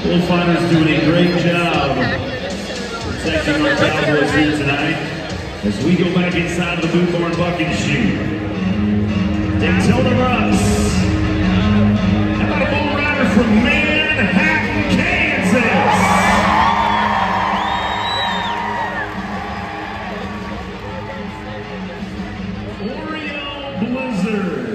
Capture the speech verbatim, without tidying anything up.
Bullfighters doing a great job protecting our Cowboys here tonight as we go back inside the Boot Barn Bucket Shoot. Daytona Russ. How about a bull rider from Manhattan, Kansas? Oreo Blizzard.